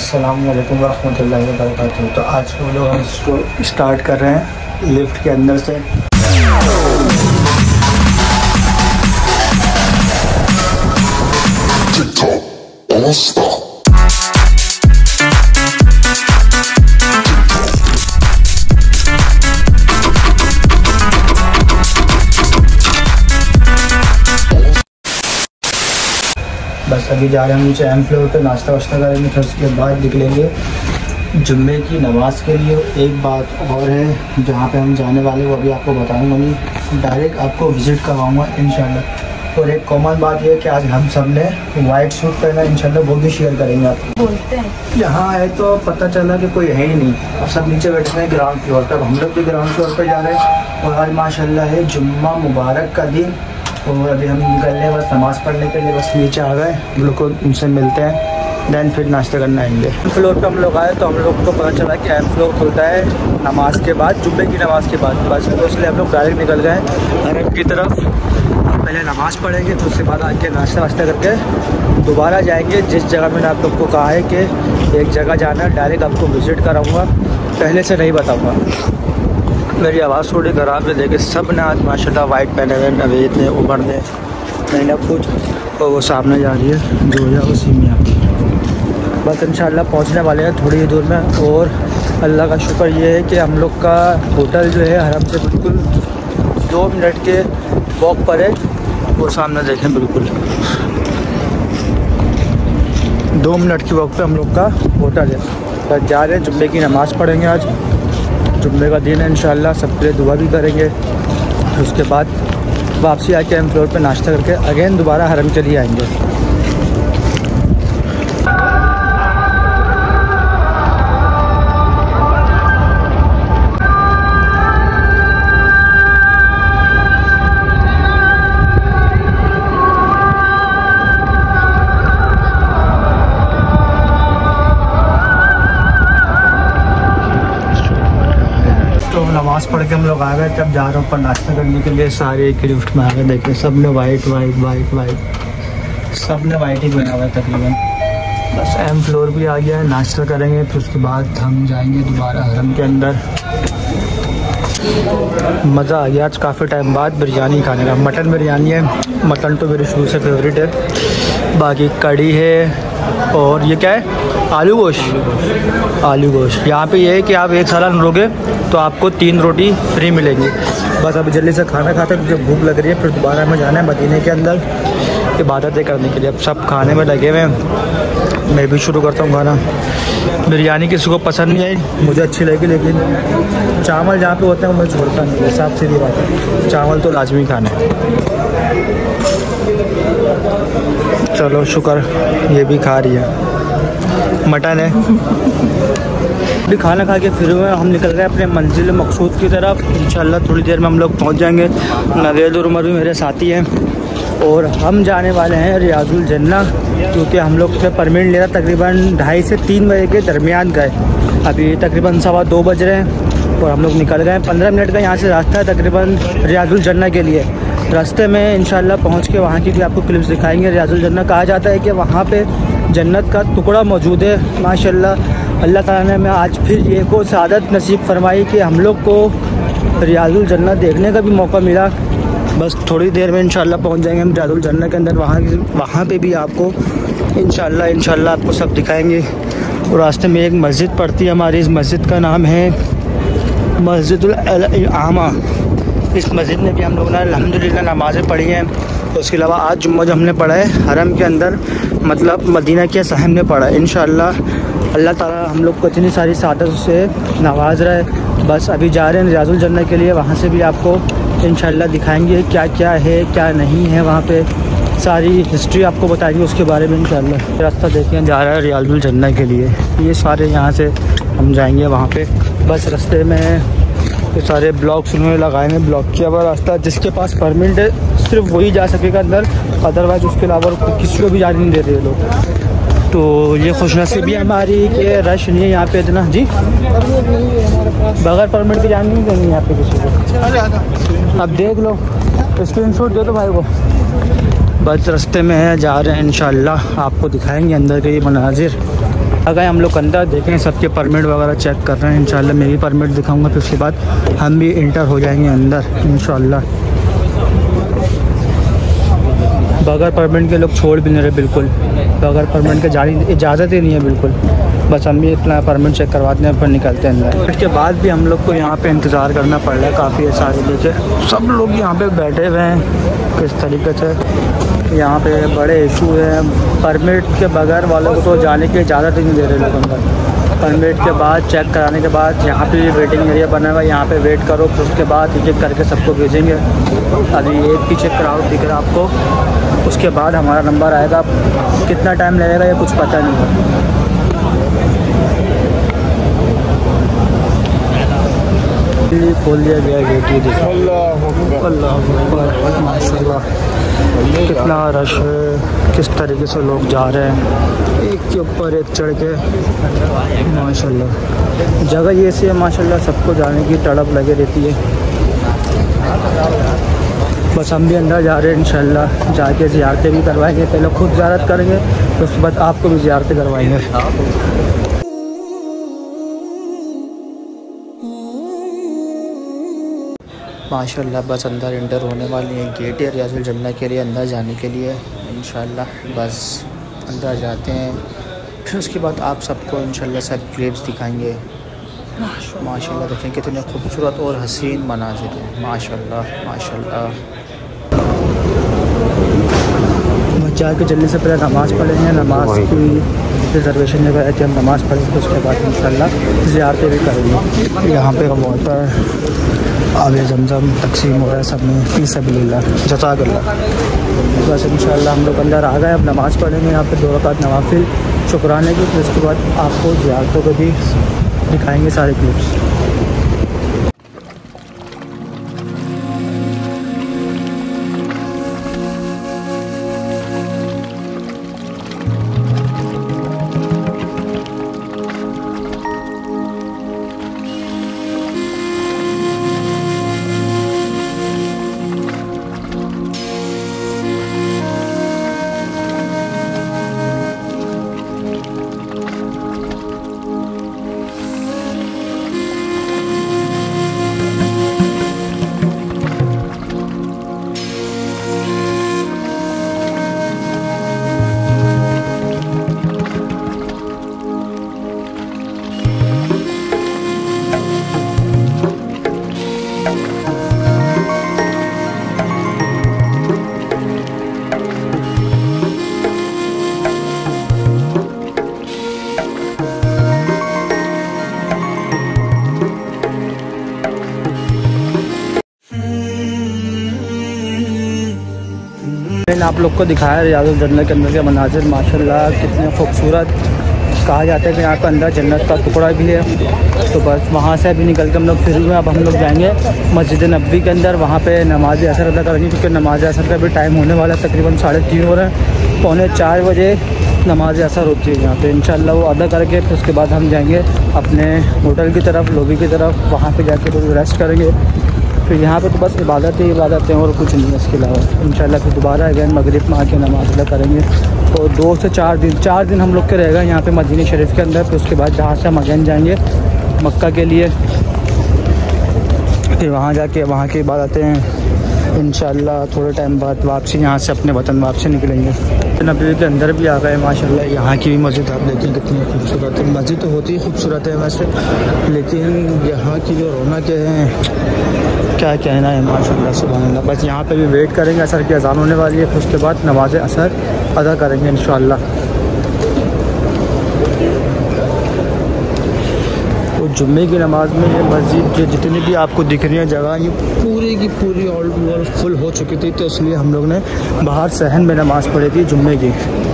अस्सलाम वालेकुम रहमतुल्लाहि व बरकातुहू। तो आज हम लोग इसको स्टार्ट कर रहे हैं लिफ्ट के अंदर से। बस अभी जा रहे हैं नीचे एम फ्लोर पे, नाश्ता वाश्ता करेंगे, फिर उसके बाद निकलेंगे जुम्मे की नमाज़ के लिए। एक बात और है जहाँ पे हम जाने वाले वो अभी आपको बताऊँगा नहीं, डायरेक्ट आपको विज़िट करवाऊँगा इंशाल्लाह। और एक कॉमन बात ये है कि आज हम सब ने वाइट सूट पहना, इंशाल्लाह वो भी शेयर करेंगे आपको। बोलते हैं यहाँ आए तो पता चला कि कोई है ही नहीं, अब सब नीचे बैठे हैं ग्राउंड फ्लोर पर। हम लोग भी ग्राउंड फ्लोर पर जा रहे हैं और आज माशाल्लाह है जुम्मा मुबारक का दिन। और अभी हम निकलने बस नमाज़ पढ़ने के लिए बस नीचे आ गए। हम लोग को उनसे मिलते हैं, देन फिर नाश्ता करने आएंगे। फ्लोर पे हम लोग आए तो हम लोग को पता चला कि एम फ्लोर खुलता है नमाज़ के बाद, जुम्मे की नमाज़ के बाद। बस तो इसलिए हम लोग डायरेक्ट निकल गए हरम की तरफ। पहले नमाज़ पढ़ेंगे फिर उसके बाद आके नाश्ता वाश्ता करके दोबारा जाएंगे जिस जगह मैंने आप लोग को कहा है कि एक जगह जाना है, डायरेक्ट आपको विज़िट कराऊँगा, पहले से नहीं बताऊँगा। मेरी आवाज़ थोड़ी ख़राब है, देखे सब ने आज माशाल्लाह वाइट पहने हुए, नवेद ने, उमर ने, मैंने कुछ, और वो सामने जा रही है जो है उसी में आप बस इंशाल्लाह पहुंचने वाले हैं थोड़ी ही दूर में। और अल्लाह का शुक्र ये है कि हम लोग का होटल जो है हरम से बिल्कुल 2 मिनट के वॉक पर है। वो सामने देखें, बिल्कुल 2 मिनट की वॉक पे हम लोग का होटल है। बस जा रहे हैं, जुम्मे की नमाज़ पढ़ेंगे। आज जुम्मे का दिन है, इंशाल्लाह सबके लिए दुआ भी करेंगे। उसके बाद वापसी आके एम फ्लोर पे नाश्ता करके अगेन दोबारा हरम के लिए आएंगे। नमाज़ पढ़ के हम लोग आ गए, तब जा रहे हैं ऊपर नाश्ता करने के लिए। सारे एक लिफ्ट में आ गए, देखिए सब ने वाइट वाइट वाइट वाइट, सब ने वाइट ही पहना हुआ है तकरीबन। बस एम फ्लोर भी आ गया है, नाश्ता करेंगे फिर उसके बाद हम जाएंगे दोबारा हरम के अंदर। मज़ा आ गया आज काफ़ी टाइम बाद बिरयानी खाने का। मटन बिरयानी है, मटन तो मेरी शुरू से फेवरेट है। बाकी कड़ी है और ये क्या है, आलू गोश्त। आलू गोश्त यहाँ पे ये है कि आप एक सालन लोगे तो आपको 3 रोटी फ्री मिलेंगी। बस अभी जल्दी से खाना खाते हैं, मुझे भूख लग रही है। फिर दोबारा हमें जाना है मदीने के अंदर इबादतें करने के लिए। अब सब खाने में लगे हुए हैं, मैं भी शुरू करता हूँ खाना। बिरयानी किसी को पसंद नहीं आई, मुझे अच्छी लगी, लेकिन चावल जहाँ पे होते हैं वो मैं छोड़ता नहीं, हिसाब से भी बात है, चावल तो लाजमी खाना है। चलो शुक्र ये भी खा रही है, मटन है। अभी खाना खा के फिर हम निकल रहे हैं अपने मंजिल मकसूद की तरफ। इंशाल्लाह थोड़ी देर में हम लोग पहुंच जाएंगे। नवेद और उमर भी मेरे साथी हैं और हम जाने वाले हैं रियाजुल जन्ना, क्योंकि हम लोग से परमिट ले रहा तकरीबन 2:30 से 3 बजे के दरमियान गए। अभी तकरीबन 2:15 बज रहे हैं और हम लोग निकल गए। 15 मिनट का यहाँ से रास्ता है तकरीबन रियाजुल जन्ना के लिए। रास्ते में इंशाल्लाह पहुँच के वहाँ की भी आपको क्लिप्स दिखाएंगे। रियाजुल जन्ना कहा जाता है कि वहाँ पे जन्नत का टुकड़ा मौजूद है। माशाल्लाह अल्लाह ताला ने हमें आज फिर ये को सआदत नसीब फरमाई कि हम लोग को रियाजुल जन्ना देखने का भी मौका मिला। बस थोड़ी देर में इंशाल्लाह पहुंच जाएंगे हम रियाजुल जन्ना के अंदर। वहाँ पे भी आपको इंशाल्लाह आपको सब दिखाएंगे। और रास्ते में एक मस्जिद पड़ती है हमारी, इस मस्जिद का नाम है मस्जिदुल आमा। इस मस्जिद में भी हम लोगों ने अल्हम्दुलिल्लाह नमाज़ें पढ़ी हैं। उसके अलावा आज जुम्मा जो हमने पढ़ा है हरम के अंदर, मतलब मदीना के साहिब ने पढ़ा है। इंशाल्लाह अल्लाह ताला हम लोग को इतनी सारी सादत से नवाज रहा है। बस अभी जा रहे हैं रियाजुल जन्ना के लिए, वहाँ से भी आपको इंशाल्लाह दिखाएंगे क्या क्या है क्या नहीं है। वहाँ पे सारी हिस्ट्री आपको बताएंगे उसके बारे में इंशाल्लाह। रास्ता देखें जा रहा है रियाजुल जन्ना के लिए, ये सारे यहाँ से हम जाएंगे वहाँ पे। बस रास्ते में ये सारे ब्लॉक्स उन्होंने लगाए हैं, ब्लॉक किया हुआ रास्ता। जिसके पास परमिट है सिर्फ वही जा सकेगा अंदर, अदरवाइज उसके अलावा किसी को भी जाने नहीं दे रहे लोग। तो ये खुशनसीबी हमारी कि रश नहीं है यहाँ पे इतना। जी बगैर परमिट के जाने नहीं देंगे यहाँ पे किसी को। अब देख लो, स्क्रीनशॉट दे दो भाई को। बस रास्ते में है, जा रहे हैं इंशाल्लाह, आपको दिखाएंगे अंदर के ये मनाजिर। आ गए हम लोग अंदर, देखें सबके परमिट वगैरह चेक कर रहे हैं। इंशाल्लाह मैं भी परमिट दिखाऊंगा, फिर उसके बाद हम भी इंटर हो जाएंगे अंदर इंशाल्लाह। बगैर परमिट के लोग छोड़ भी नहीं रहे, बिल्कुल बगैर परमिट के जाने इजाज़त ही नहीं है बिल्कुल। बस हम भी अपना परमिट चेक करवाते हैं, फिर निकलते हैं अंदर। इसके बाद भी हम लोग को यहाँ पे इंतज़ार करना पड़ रहा है काफ़ी सारे लेके। सब लोग यहाँ पे बैठे हुए हैं किस तरीके से, यहाँ पे बड़े इशू है। परमिट के बगैर वालों को तो जाने की इजाज़त ही नहीं दे रहे लोग अंदर। परमिट के बाद चेक कराने के बाद यहाँ पे वेटिंग एरिया बना हुआ है, यहाँ पे वेट करो, फिर उसके बाद एक एक करके सबको भेजेंगे। अभी एक पीछे क्राउड दिख रहा है आपको, उसके बाद हमारा नंबर आएगा। कितना टाइम लगेगा ये कुछ पता नहीं है। खोल दिया गया गेट, ये देखो अल्लाह माशाल्लाह कितना रश है, किस तरीके से लोग जा रहे हैं एक के ऊपर एक चढ़ के माशाल्लाह। जगह ये से माशाल्लाह, सबको जाने की तड़प लगे रहती है। बस हम भी अंदर जा रहे हैं इंशाल्लाह, जाके ज़ियारतें भी करवाएंगे। पहले खुद ज़ियारत करेंगे, तो उसके बाद आपको भी ज़ियारतें करवाएंगे। माशाल्लाह बस अंदर इंटर होने वाली है। गेट है रियाजुल जन्नत के लिए, अंदर जाने के लिए इंशाल्लाह। बस अंदर जाते हैं, फिर उसके बाद आप सबको इंशाल्लाह सब क्लिप्स दिखाएंगे। माशाल्लाह देखें कितने खूबसूरत और हसीन मनाज़िर हैं माशाल्लाह माशाल्लाह। जाके जल्दी से पहले नमाज़ पढ़ेंगे, नमाज की रिजर्वेशन जगह है कि हम नमाज़ पढ़ेंगे, तो उसके बाद इंशाल्लाह ज़ियारतें भी करेंगे। यहाँ पे वाटर आगे जमजम तकसीम हो रहा है सब में, फी सबीलिल्लाह जज़ाकल्लाह। बस इंशाल्लाह हम लोग अंदर आ गए, अब नमाज़ पढ़ेंगे यहाँ पे 2 रकात नवाफिल शुक्राने की, फिर उसके बाद आपको ज़ियारतों को भी दिखाएंगे सारे क्लिप्स। मैंने आप लोग को दिखाया रियाजुल जन्नत के अंदर के मनाजिर माशाल्लाह कितने खूबसूरत। कहा जाता है कि यहाँ का अंदर जन्नत का टुकड़ा भी है। तो बस वहाँ से अभी निकल के हम लोग फिर हुए, अब हम लोग जाएंगे मस्जिद नबवी के अंदर, वहाँ पे नमाज असर अदा करेंगे, क्योंकि नमाज असर का भी टाइम होने वाला है। तकरीबन 3:30 हो रहे हैं, 3:45 बजे नमाज असर होती है यहाँ पे। इंशाल्लाह वो अदा करके फिर उसके बाद हम जाएंगे अपने होटल की तरफ, लॉबी की तरफ, वहाँ पर जाके थोड़ी रेस्ट करेंगे। फिर यहाँ पे तो बस इबादत ही इबादत है और कुछ नहीं है इसके अलावा। इंशाल्लाह फिर दोबारा अगैन मगरिब में आके नमाज़ अदा करेंगे। तो 2 से 4 दिन हम लोग के रहेगा यहाँ पे मदीना शरीफ के अंदर। फिर उसके बाद जहाँ से हम अगैन जाएंगे मक्का के लिए, फिर वहाँ जाके वहाँ की इबादतें इंशाल्लाह थोड़े टाइम बाद वापसी यहाँ से अपने वतन वापसी निकलेंगे। नबी के अंदर भी आ गए माशाल्लाह। यहाँ की भी मस्जिद आप देखें कितनी खूबसूरत है। मस्जिद तो होती ही खूबसूरत है वैसे, लेकिन यहाँ की जो रौनक है क्या कहना है माशाल्लाह सुभान अल्लाह। बस यहाँ पे भी वेट करेंगे, असर की अज़ान होने वाली है, फिर उसके बाद नमाज असर अदा करेंगे इंशाल्लाह। तो जुम्मे की नमाज़ में ये मस्जिद के जितनी भी आपको दिख रही है जगह, ये पूरी की पूरी ऑल ओवर फुल हो चुकी थी। तो इसलिए हम लोग ने बाहर सहन में नमाज़ पढ़ी थी जुम्मे की।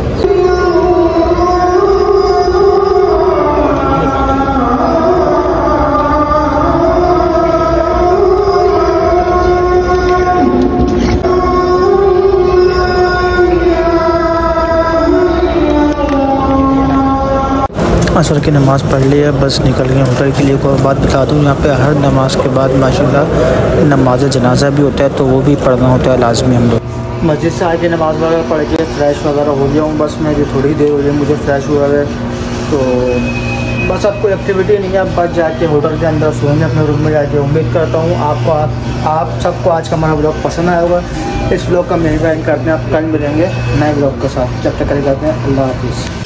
असर की नमाज़ पढ़ ली है, बस निकल गए होटल के लिए। कोई बात बता दूँ, यहाँ पे हर नमाज के बाद माशाल्लाह नमाज जनाजा भी होता है, तो वो भी पढ़ना होता है लाजमी। हम लोग मस्जिद से आके नमाज़ वगैरह पढ़ के फ्रेश वगैरह हो गया हूँ। बस मैं अभी थोड़ी देर हो गई मुझे फ्रेश हुआ है, तो बस अब कोई एक्टिविटी नहीं है, अब बस जाके होटल के अंदर सोएंगे अपने रूम में जाके। उम्मीद करता हूँ आप सबको आज का हमारा ब्लॉग पसंद आया होगा। इस ब्लॉग का मेन एंड करते हैं, आप कल मिलेंगे नए ब्लॉग के साथ। जब तक करें करते हैं, अल्लाह हाफिज़।